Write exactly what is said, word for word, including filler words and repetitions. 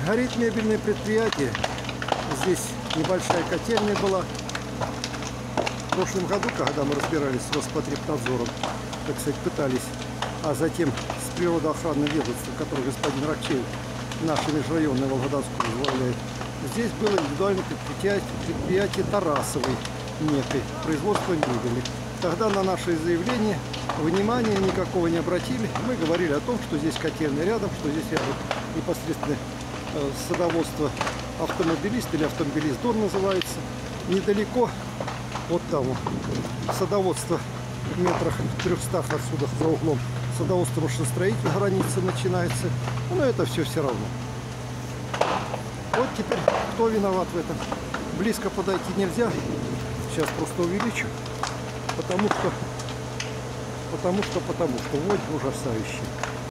Горит мебельное предприятие. Здесь небольшая котельная была. В прошлом году, когда мы разбирались с Роспотребнадзором, так сказать, пытались, а затем с природоохранным ведомством, который господин Ракчеев, наше межрайонное Волгодонское возглавляет, здесь было индивидуальное предприятие, предприятие Тарасовой некой, производство мебели. Тогда на наше заявление внимания никакого не обратили. Мы говорили о том, что здесь котельная рядом, что здесь рядом непосредственно э, садоводство автомобилист или автомобилист Дон называется. Недалеко вот там вот, садоводство в метрах трехстах отсюда за углом. Садоводство машиностроитель, граница начинается. Но это все все равно. Вот теперь кто виноват в этом? Близко подойти нельзя. Сейчас просто увеличу. Потому что, потому что, потому что вонь ужасающая.